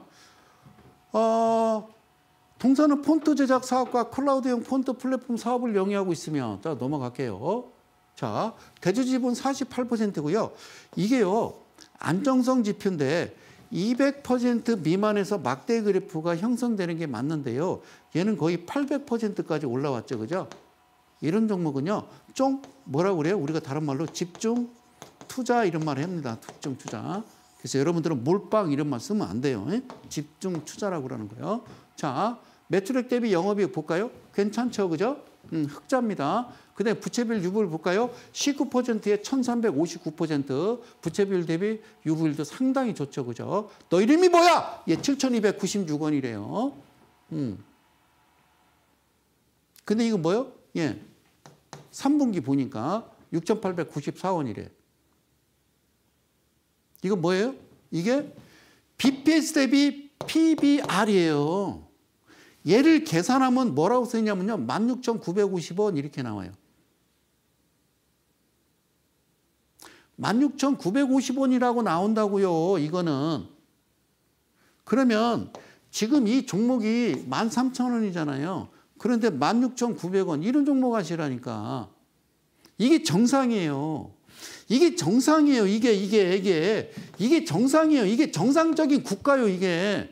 어, 동사는 폰트 제작 사업과 클라우드형 폰트 플랫폼 사업을 영위하고 있으며, 자, 넘어갈게요. 자, 대주지분 사십팔 퍼센트고요. 이게요, 안정성 지표인데 이백 퍼센트 미만에서 막대 그래프가 형성되는 게 맞는데요. 얘는 거의 팔백 퍼센트까지 올라왔죠. 그죠? 이런 종목은요, 좀 뭐라고 그래요? 우리가 다른 말로 집중 투자 이런 말을 합니다. 집중 투자. 그래서 여러분들은 몰빵 이런 말 쓰면 안 돼요. 에? 집중 투자라고 그러는 거예요. 자, 매출액 대비 영업이익 볼까요? 괜찮죠. 그죠? 음, 흑자입니다. 그 다음에 부채비율 유보율 볼까요? 십구 퍼센트에 천삼백오십구 퍼센트. 부채비율 대비 유보율도 상당히 좋죠. 그죠? 너 이름이 뭐야? 예, 칠천이백구십육 원이래요. 음. 근데 이거 뭐요? 예. 삼 분기 보니까 육천팔백구십사 원이래. 이거 뭐예요? 이게 비피에스 대비 피비알이에요. 얘를 계산하면 뭐라고 쓰냐면요. 만 육천구백오십 원 이렇게 나와요. 만 육천구백오십 원이라고 나온다고요. 이거는. 그러면 지금 이 종목이 만 삼천 원이잖아요. 그런데 만 육천구백 원 이런 종목 하시라니까. 이게 정상이에요. 이게 정상이에요. 이게 이게 이게 이게 정상이에요. 이게 정상적인 국가요. 이게.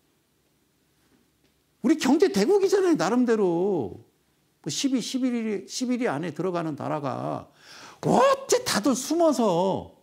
우리 경제 대국이잖아요. 나름대로. 십이, 십일, 십일 위 안에 들어가는 나라가 어째 다들 숨어서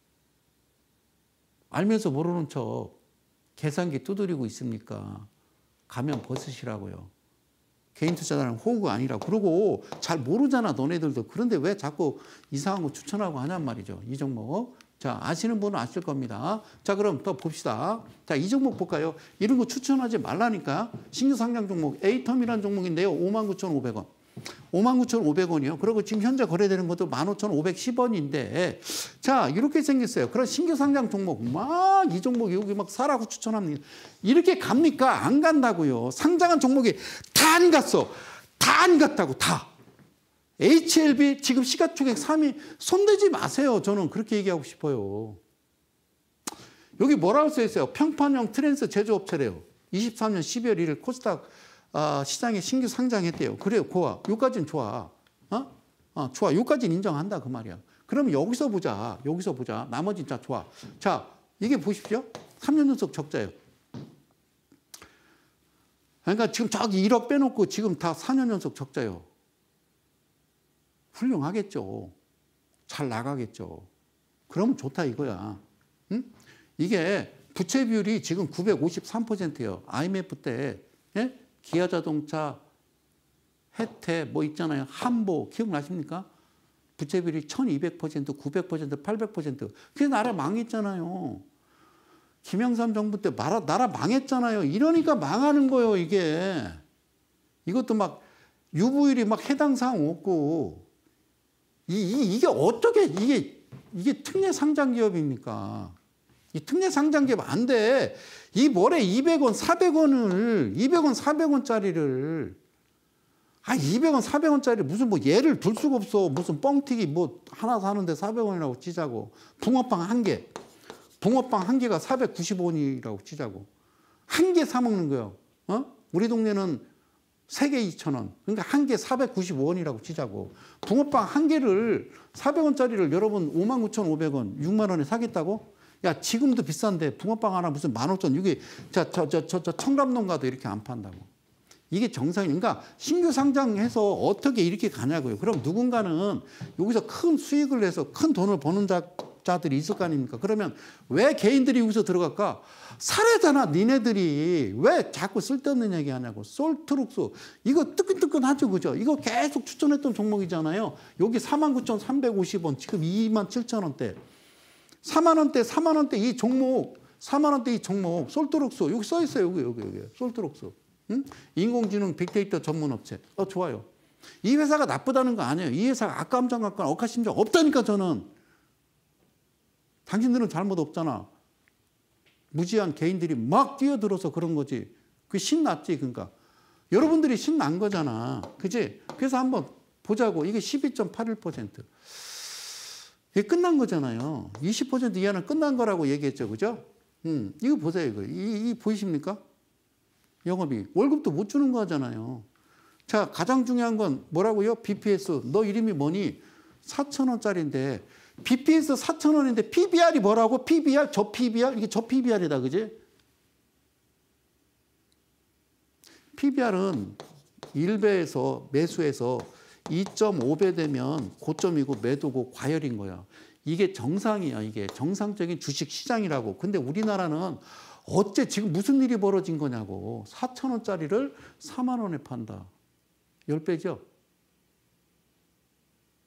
알면서 모르는 척 계산기 두드리고 있습니까? 가면 벗으시라고요. 개인 투자자는 호구가 아니라. 그러고 잘 모르잖아 너네들도. 그런데 왜 자꾸 이상한 거 추천하고 하냔 말이죠. 이 종목. 자, 아시는 분은 아실 겁니다. 자, 그럼 또 봅시다. 자, 이 종목 볼까요? 이런 거 추천하지 말라니까. 신규 상장 종목 에이텀이라는 종목인데요. 오만 구천오백 원. 오만 구천오백 원이요. 그리고 지금 현재 거래되는 것도 만 오천오백십 원인데 자, 이렇게 생겼어요. 그런 신규 상장 종목 막 이 종목이 여기 막 사라고 추천합니다. 이렇게 갑니까? 안 간다고요. 상장한 종목이 다 안 갔어. 다 안 갔다고 다. 에이치엘비 지금 시가총액 삼 위 손대지 마세요. 저는 그렇게 얘기하고 싶어요. 여기 뭐라고 써 있어요? 평판형 트랜스 제조업체래요. 이십삼 년 십이월 일일 코스닥 어, 시장에 신규 상장했대요. 그래요. 고와. 여기까지는 좋아. 어? 어, 좋아. 여기까지는 인정한다. 그 말이야. 그러면 여기서 보자. 여기서 보자. 나머지 진짜 좋아. 자, 이게 보십시오. 삼 년 연속 적자예요. 그러니까 지금 저기 일억 빼놓고 지금 다 사 년 연속 적자예요. 훌륭하겠죠. 잘 나가겠죠. 그러면 좋다 이거야. 응? 이게 부채 비율이 지금 구백오십삼 퍼센트예요. 아이엠에프 때 예? 기아자동차, 혜태 뭐 있잖아요. 한보 기억나십니까? 부채 비율이 천이백 퍼센트, 구백 퍼센트, 팔백 퍼센트. 그래서 나라 망했잖아요. 김영삼 정부 때 나라, 나라 망했잖아요. 이러니까 망하는 거예요 이게. 이것도 막 유보율이 막 해당 사항 없고 이, 이, 이게 어떻게 이게 이게 특례 상장 기업입니까? 이 특례 상장 기업 안 돼. 이 뭐래 이백 원, 사백 원을 이백 원, 사백 원짜리를 아 이백 원, 사백 원짜리 무슨 뭐 예를 들 수가 없어. 무슨 뻥튀기 뭐 하나 사는데 사백 원이라고 치자고. 붕어빵 한 개. 붕어빵 한 개가 사백구십오 원이라고 치자고. 한 개 사 먹는 거예요. 어? 우리 동네는 세 개 이천 원. 그러니까 한 개 사백구십오 원이라고 치자고. 붕어빵 한 개를 사백 원짜리를 여러분 오만 구천오백 원, 육만 원에 사겠다고? 야, 지금도 비싼데 붕어빵 하나 무슨 만 오천 원. 이게 자, 저, 저, 저, 저 청담동 가도 이렇게 안 판다고. 이게 정상이. 그러니까 신규 상장해서 어떻게 이렇게 가냐고요. 그럼 누군가는 여기서 큰 수익을 내서 큰 돈을 버는 자, 자들이 있을 거 아닙니까? 그러면 왜 개인들이 여기서 들어갈까? 사례잖아. 니네들이 왜 자꾸 쓸데없는 얘기 하냐고. 솔트룩스 이거 뜨끈뜨끈하죠. 그죠? 이거 계속 추천했던 종목이잖아요. 여기 사만 구천삼백오십 원 지금 이만 칠천 원대. 사만 원대 사만 원대 이 종목 사만 원대 이 종목 솔트룩스 여기 써 있어요. 여기 여기 여기 솔트룩스. 응? 인공지능 빅데이터 전문 업체. 어 좋아요. 이 회사가 나쁘다는 거 아니에요. 이 회사가 악감정악감 억하심정 없다니까 저는. 당신들은 잘못 없잖아. 무지한 개인들이 막 뛰어들어서 그런 거지. 그게 신났지, 그러니까. 여러분들이 신난 거잖아. 그지? 그래서 한번 보자고. 이게 십이 점 팔일 퍼센트. 이게 끝난 거잖아요. 이십 퍼센트 이하는 끝난 거라고 얘기했죠. 그죠? 음, 이거 보세요. 이거. 이, 이 보이십니까? 영업이. 월급도 못 주는 거잖아요. 자, 가장 중요한 건 뭐라고요? 비피에스. 너 이름이 뭐니? 사천 원짜리인데. 비피에스 사천 원인데 피비알이 뭐라고? 피비알? 저 피비알? 이게 저 피비알이다. 그지? 피비알은 일 배에서 매수해서 이 점 오 배 되면 고점이고 매도고 과열인 거야. 이게 정상이야. 이게 정상적인 주식 시장이라고. 근데 우리나라는 어째 지금 무슨 일이 벌어진 거냐고. 사천 원짜리를 사만 원에 판다. 십 배죠?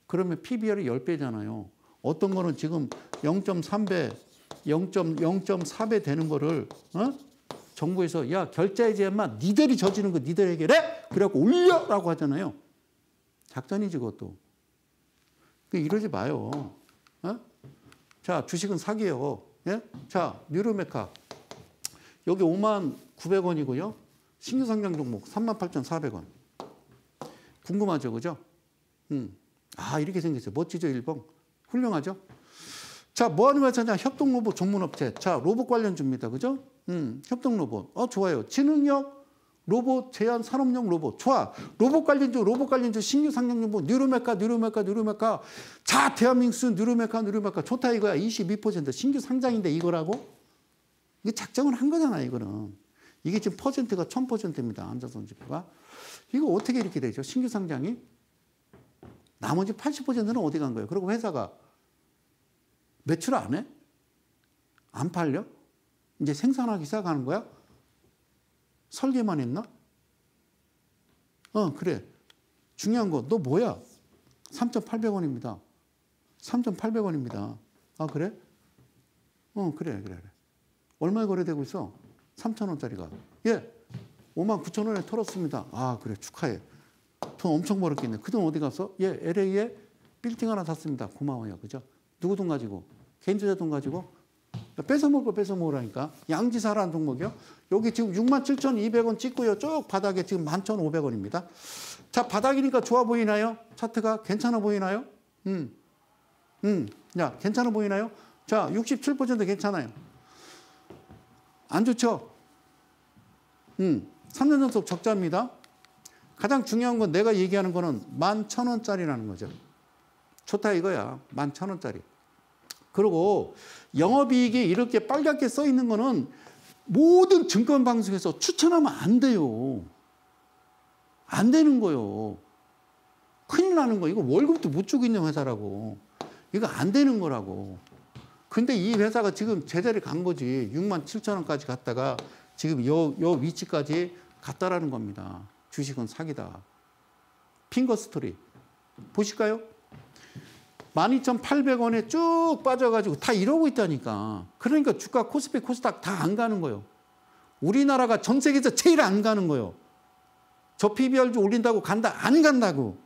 그러면 피비알이 십 배잖아요. 어떤 거는 지금 영 점 삼 배, 영 점 사 배 되는 거를 어? 정부에서 야 결제해야지 인마 니들이 저지른 거 니들 해결해? 그래갖고 올려라고 하잖아요. 작전이지 그것도. 이러지 마요. 어? 자 주식은 사기예요. 예? 자 뉴로메카 여기 오만 구백 원이고요. 신규 상장 종목 삼만 팔천사백 원. 궁금하죠, 그죠? 음. 아 이렇게 생겼어요. 멋지죠, 일봉. 훌륭하죠. 자 뭐하는 회사냐? 협동 로봇 전문업체. 자 로봇 관련주입니다, 그죠? 음. 협동 로봇. 어 좋아요. 지능력 로봇 제한 산업용 로봇. 좋아. 로봇 관련주, 로봇 관련주 신규 상장 종목 뉴로메카, 뉴로메카, 뉴로메카. 자 대한민국 뉴로메카, 뉴로메카 좋다 이거야. 이십이 퍼센트 신규 상장인데 이거라고? 이게 작정을 한 거잖아, 이거는. 이게 지금 퍼센트가 천 퍼센트입니다. 안전성 지표가. 이거 어떻게 이렇게 되죠? 신규 상장이? 나머지 팔십 퍼센트는 어디 간 거예요? 그리고 회사가 매출 안 해? 안 팔려? 이제 생산하기 시작하는 거야? 설계만 했나? 어, 그래. 중요한 거, 너 뭐야? 삼천팔백 원입니다. 삼천팔백 원입니다. 아, 그래? 어, 그래, 그래, 그래. 얼마에 거래되고 있어? 삼천 원짜리가. 예, 오만 구천 원에 털었습니다. 아, 그래, 축하해. 돈 엄청 벌었겠네. 그 돈 어디 갔어? 예, 엘에이에 빌딩 하나 샀습니다. 고마워요. 그죠? 누구 돈 가지고? 개인투자 돈 가지고? 뺏어 먹을 거 뺏어 먹으라니까. 양지사라는 종목이요. 여기 지금 육만 칠천이백 원 찍고요. 쭉 바닥에 지금 만 천오백 원입니다. 자, 바닥이니까 좋아 보이나요? 차트가 괜찮아 보이나요? 음, 음, 야, 괜찮아 보이나요? 자, 육십칠 퍼센트 괜찮아요. 안 좋죠? 음, 삼 년 연속 적자입니다. 가장 중요한 건 내가 얘기하는 거는 만 천 원짜리라는 거죠. 좋다 이거야. 만 천 원짜리. 그리고 영업이익이 이렇게 빨갛게 써 있는 거는 모든 증권방송에서 추천하면 안 돼요. 안 되는 거요. 큰일 나는 거. 이거 월급도 못 주고 있는 회사라고. 이거 안 되는 거라고. 근데 이 회사가 지금 제자리 간 거지. 육만 칠천 원까지 갔다가 지금 요, 요 위치까지 갔다라는 겁니다. 주식은 사기다. 핑거 스토리. 보실까요? 만 이천팔백 원에 쭉 빠져가지고 다 이러고 있다니까. 그러니까 주가 코스피 코스닥 다 안 가는 거예요. 우리나라가 전 세계에서 제일 안 가는 거예요. 저 피비알주 올린다고 간다? 안 간다고.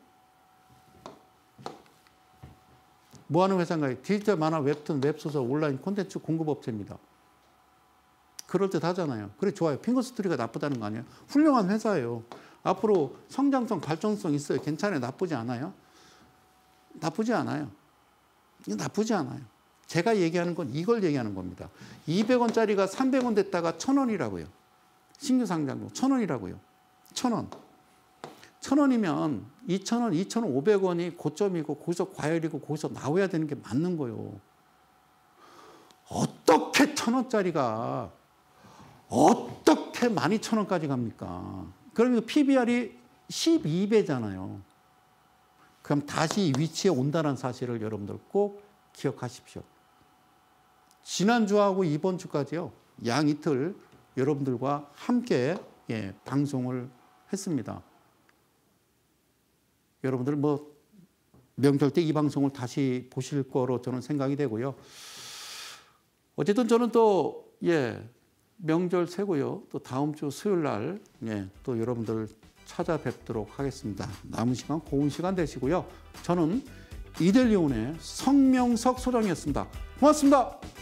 뭐 하는 회사인가요? 디지털 만화, 웹툰, 웹소설, 온라인 콘텐츠 공급업체입니다. 그럴듯 하잖아요. 그래 좋아요. 핑거스토리가 나쁘다는 거 아니에요? 훌륭한 회사예요. 앞으로 성장성, 발전성 있어요. 괜찮아요. 나쁘지 않아요. 나쁘지 않아요. 이거 나쁘지 않아요. 제가 얘기하는 건 이걸 얘기하는 겁니다. 이백 원짜리가 삼백 원 됐다가 천 원이라고요. 신규 상장도 천 원이라고요. 천 원. 천 원이면 이천 원, 이천오백 원이 고점이고 거기서 과열이고 거기서 나와야 되는 게 맞는 거예요. 어떻게 천 원짜리가 어떻게 만 이천 원까지 갑니까? 그러면 피비알이 십이 배잖아요. 그럼 다시 위치에 온다는 사실을 여러분들 꼭 기억하십시오. 지난주하고 이번 주까지요. 양 이틀 여러분들과 함께 예, 방송을 했습니다. 여러분들 뭐 명절 때 이 방송을 다시 보실 거로 저는 생각이 되고요. 어쨌든 저는 또 예, 명절 새고요. 또 다음 주 수요일 날 예, 또 여러분들 찾아뵙도록 하겠습니다. 남은 시간 고운 시간 되시고요. 저는 이델리온의 성명석 소장이었습니다. 고맙습니다.